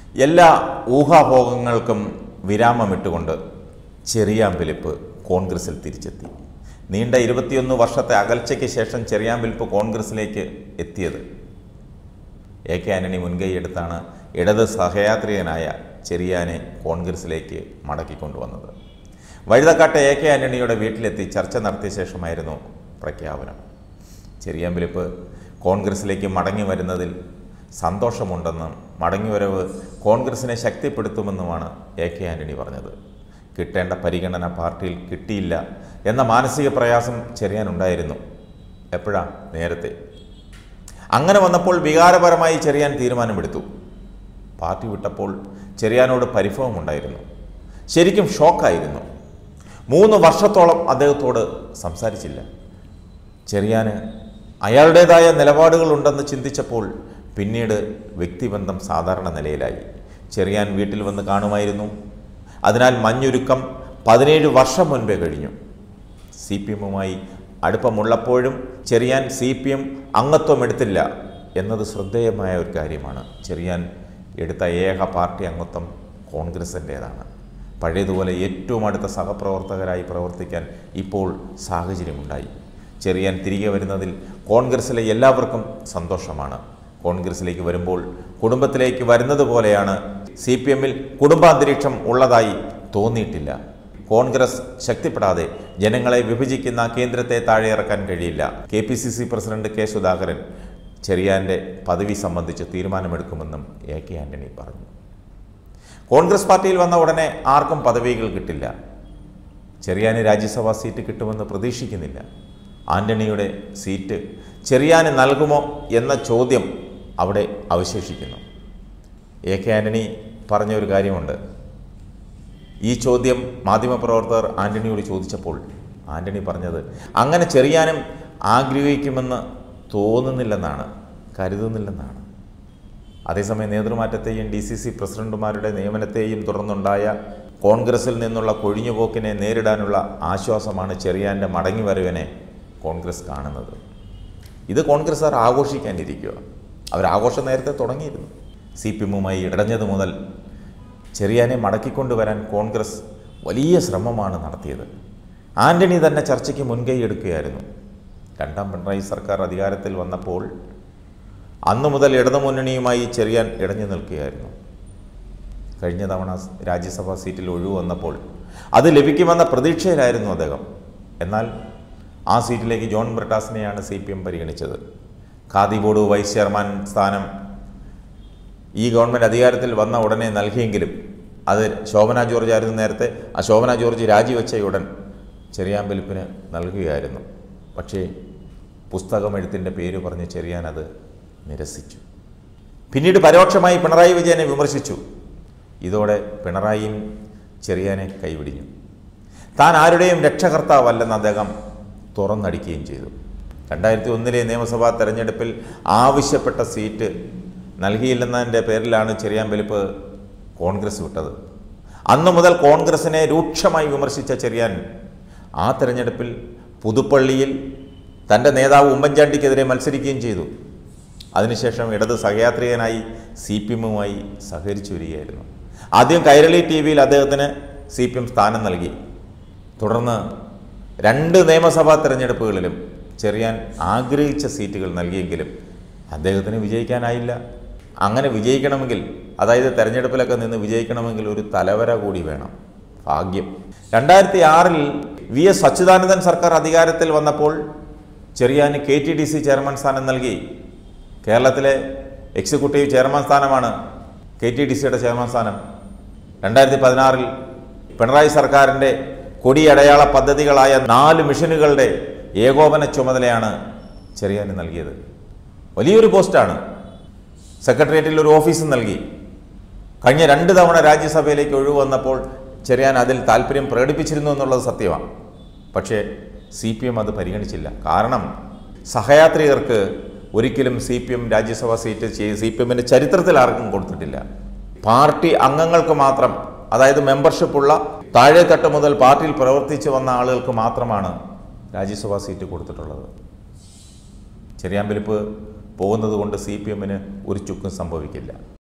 എല്ലാ ഊഹാഭോഗങ്ങൾക്കും വിരാമമിട്ടുകൊണ്ട് ചെറിയാൻ ഫിലിപ്പ് കോൺഗ്രസിൽ തിരിച്ചെത്തി. നീണ്ട 21 വർഷത്തെ അകൽച്ചയ്ക്ക് ശേഷം ചെറിയാൻ ഫിലിപ്പ് കോൺഗ്രസിലേക്ക് എത്തിയത് AK ആന്റണി മുൻകൈയെടുത്താണ് ഇടത് സഹയാത്രികനായ ചെറിയാനെ കോൺഗ്രസിലേക്ക് മടക്കിക്കൊണ്ടുവന്നത്. വഴുതക്കാട്ടെ AK ആന്റണിയുടെ വീട്ടിലെത്തി ചർച്ച നടത്തിയ ശേഷമായിരുന്നു പ്രഖ്യാപനം. ചെറിയാൻ ഫിലിപ്പ് കോൺഗ്രസിലേക്ക് മടങ്ങി വരുന്നതിൽ സന്തോഷമുണ്ടെന്നും മടങ്ങിവരവ് കോൺഗ്രസിനെ ശക്തിപ്പെടുത്തുമെന്നുമാണ് AK ആന്റണി പറഞ്ഞത്. കിട്ടേണ്ട പരിഗണന പാർട്ടിയിൽ കിട്ടിയില്ല എന്ന മാനസിക പ്രയാസം ചെറിയാനുണ്ടായിരുന്നു. എപ്പോഴാ? നേരത്തെ. അങ്ങനെ വന്നപ്പോൾ വികാരപരമായി ചെറിയാൻ തീരുമാനമെടുത്തു. പാർട്ടി വിട്ടപ്പോൾ ചെറിയാനോട് പരിഭവമുണ്ടായിരുന്നു. ശരിക്കും ഷോക്കായിരുന്നു. 3 വർഷത്തോളം അദ്ദേഹത്തോട് സംസാരിച്ചില്ല. ചെറിയാന് അയാളുടേതായ നിലപാടുകളുണ്ടെന്ന് ചിന്തിച്ചപ്പോൾ പിന്നീട് വ്യക്തിബന്ധം സാധാരണ നിലയിലായി. ചെറിയാൻ വീട്ടിൽ വന്ന് കാണുമായിരുന്നു. അതിനാൽ മഞ്ഞുരുക്കം 17 വർഷം മുൻപേ കഴിഞ്ഞു. CPM-മായി അടുപ്പമുള്ളപ്പോഴും ചെറിയാൻ CPM അംഗത്വം എടുത്തില്ല എന്നത് ശ്രദ്ധേയമായ ഒരു കാര്യമാണ്. ചെറിയാൻ എടുത്ത ഏക പാർട്ടി അംഗത്വം കോൺഗ്രസിൻ്റേതാണ്. പഴയതുപോലെ ഏറ്റവും അടുത്ത സഹപ്രവർത്തകരായി പ്രവർത്തിക്കാൻ ഇപ്പോൾ സാഹചര്യമുണ്ടായി. ചെറിയാൻ തിരികെ വരുന്നതിൽ കോൺഗ്രസിലെ എല്ലാവർക്കും സന്തോഷമാണ്. കോൺഗ്രസിലേക്ക് വരുമ്പോൾ കുടുംബത്തിലേക്ക് വരുന്നത് പോലെയാണ്. CPM-ൽ കുടുംബാന്തരീക്ഷം ഉള്ളതായി തോന്നിയിട്ടില്ല. കോൺഗ്രസ് ശക്തിപ്പെടാതെ ജനങ്ങളെ വിഭജിക്കുന്ന കേന്ദ്രത്തെ താഴെയിറക്കാൻ കഴിയില്ല. KPCC president K. സുധാകരൻ ചെറിയാൻ്റെ പദവി സംബന്ധിച്ച് തീരുമാനമെടുക്കുമെന്നും AK ആന്റണി പറഞ്ഞു. കോൺഗ്രസ് പാർട്ടിയിൽ വന്ന ഉടനെ ആർക്കും പദവികൾ കിട്ടില്ല. ചെറിയാന് രാജ്യസഭാ സീറ്റ് കിട്ടുമെന്ന് പ്രതീക്ഷിക്കുന്നില്ല. ആന്റണിയുടെ സീറ്റ് ചെറിയാന് നൽകുമോ എന്ന ചോദ്യം അവിടെ അവശേഷിക്കുന്നു. AK ആന്റണി പറഞ്ഞ ഒരു കാര്യമുണ്ട്. ഈ ചോദ്യം മാധ്യമപ്രവർത്തകർ ആന്റണിയോട് ചോദിച്ചപ്പോൾ ആന്റണി പറഞ്ഞത് അങ്ങനെ ചെറിയാനും ആഗ്രഹിക്കുമെന്ന് തോന്നുന്നില്ലെന്നാണ്, കരുതുന്നില്ലെന്നാണ്. അതേസമയം നേതൃമാറ്റത്തെയും DCC പ്രസിഡന്റുമാരുടെ നിയമനത്തെയും തുടർന്നുണ്ടായ കോൺഗ്രസിൽ നിന്നുള്ള കൊഴിഞ്ഞുപോക്കിനെ നേരിടാനുള്ള ആശ്വാസമാണ് ചെറിയാൻ്റെ മടങ്ങിവരവിനെ കോൺഗ്രസ് കാണുന്നത്. ഇത് കോൺഗ്രസ്സുകാർ ആഘോഷിക്കാനിരിക്കുക. അവരാഘോഷം നേരത്തെ തുടങ്ങിയിരുന്നു. CPM-മായി ഇടഞ്ഞത് മുതൽ ചെറിയാനെ മടക്കിക്കൊണ്ടുവരാൻ കോൺഗ്രസ് വലിയ ശ്രമമാണ് നടത്തിയത്. ആന്റണി തന്നെ ചർച്ചയ്ക്ക് മുൻകൈ എടുക്കുകയായിരുന്നു. 2ാം പിണറായി സർക്കാർ അധികാരത്തിൽ വന്നപ്പോൾ അന്നു മുതൽ ഇടതുമുന്നണിയുമായി ചെറിയാൻ ഇടഞ്ഞു നിൽക്കുകയായിരുന്നു. കഴിഞ്ഞ തവണ രാജ്യസഭാ സീറ്റിൽ ഒഴിവ് വന്നപ്പോൾ അത് ലഭിക്കുമെന്ന പ്രതീക്ഷയിലായിരുന്നു അദ്ദേഹം. എന്നാൽ ആ സീറ്റിലേക്ക് ജോൺ ബ്രിട്ടാസിനെയാണ് CPM പരിഗണിച്ചത്. ഖാദി ബോർഡ് വൈസ് ചെയർമാൻ സ്ഥാനം ഈ ഗവൺമെൻറ് അധികാരത്തിൽ വന്ന ഉടനെ നൽകിയെങ്കിലും അത് ശോഭന ജോർജ് ആയിരുന്നു നേരത്തെ. ആ ശോഭന ജോർജ് രാജിവെച്ച ഉടൻ ചെറിയാൻ ഫിലിപ്പിന് നൽകുകയായിരുന്നു. പക്ഷേ പുസ്തകമെഴുത്തിൻ്റെ പേര് പറഞ്ഞ് ചെറിയാൻ അത് നിരസിച്ചു. പിന്നീട് പരോക്ഷമായി പിണറായി വിജയനെ വിമർശിച്ചു. ഇതോടെ പിണറായിയും ചെറിയാനെ കൈവിടിഞ്ഞു. താൻ ആരുടെയും രക്ഷകർത്താവല്ലെന്ന് അദ്ദേഹം തുറന്നടിക്കുകയും ചെയ്തു. 2001 നിയമസഭാ തെരഞ്ഞെടുപ്പിൽ ആവശ്യപ്പെട്ട സീറ്റ് നൽകിയില്ലെന്നതിൻ്റെ പേരിലാണ് ചെറിയാൻ ഫിലിപ്പ് കോൺഗ്രസ് വിട്ടത്. അന്നു മുതൽ കോൺഗ്രസിനെ രൂക്ഷമായി വിമർശിച്ച ചെറിയാൻ ആ തെരഞ്ഞെടുപ്പിൽ പുതുപ്പള്ളിയിൽ തൻ്റെ നേതാവ് ഉമ്മൻചാണ്ടിക്കെതിരെ മത്സരിക്കുകയും ചെയ്തു. അതിനുശേഷം ഇടത് സഹയാത്രികനായി CPM-മായി സഹകരിച്ചു വരികയായിരുന്നു. ആദ്യം കൈരളി TV-യിൽ അദ്ദേഹത്തിന് CPM സ്ഥാനം നൽകി. തുടർന്ന് 2 നിയമസഭാ തെരഞ്ഞെടുപ്പുകളിലും ചെറിയാൻ ആഗ്രഹിച്ച സീറ്റുകൾ നൽകിയെങ്കിലും അദ്ദേഹത്തിന് വിജയിക്കാനായില്ല. അങ്ങനെ വിജയിക്കണമെങ്കിൽ, അതായത് തെരഞ്ഞെടുപ്പിലൊക്കെ നിന്ന് വിജയിക്കണമെങ്കിൽ ഒരു തലവര കൂടി വേണം, ഭാഗ്യം. 2006-ൽ VS അച്യുതാനന്ദൻ സർക്കാർ അധികാരത്തിൽ വന്നപ്പോൾ ചെറിയാന് KTDC ചെയർമാൻ സ്ഥാനം നൽകി. കേരളത്തിലെ എക്സിക്യൂട്ടീവ് ചെയർമാൻ സ്ഥാനമാണ് KTDCയുടെ ചെയർമാൻ സ്ഥാനം. 2016-ൽ പിണറായി സർക്കാരിൻ്റെ കൊടിയടയാള പദ്ധതികളായ 4 മിഷനുകളുടെ ഏകോപന ചുമതലയാണ് ചെറിയാന് നൽകിയത്. വലിയൊരു പോസ്റ്റാണ്. സെക്രട്ടേറിയറ്റിൽ ഒരു ഓഫീസ് നൽകി. കഴിഞ്ഞ 2 തവണ രാജ്യസഭയിലേക്ക് ഒഴിവ് വന്നപ്പോൾ ചെറിയാൻ അതിൽ താല്പര്യം പ്രകടിപ്പിച്ചിരുന്നു എന്നുള്ളത് സത്യമാണ്. പക്ഷേ CPM അത് പരിഗണിച്ചില്ല. കാരണം സഹയാത്രികർക്ക് ഒരിക്കലും CPM രാജ്യസഭാ സീറ്റ് CPM-ൻ്റെ ചരിത്രത്തിൽ ആർക്കും കൊടുത്തിട്ടില്ല. പാർട്ടി അംഗങ്ങൾക്ക് മാത്രം, അതായത് മെമ്പർഷിപ്പുള്ള താഴെത്തട്ട് മുതൽ പാർട്ടിയിൽ പ്രവർത്തിച്ചു വന്ന ആളുകൾക്ക് മാത്രമാണ് രാജ്യസഭാ സീറ്റ് കൊടുത്തിട്ടുള്ളത്. ചെറിയാൻ ഫിലിപ്പ് പോകുന്നത് കൊണ്ട് CPM-ന് ഒരു ചുക്കും സംഭവിക്കില്ല.